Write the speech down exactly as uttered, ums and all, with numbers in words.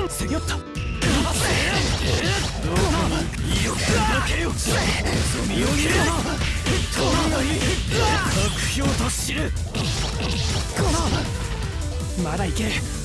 せぎょった。どうかよくだけよ。望みを見るな。とがいい。悪評と知る。まだいける。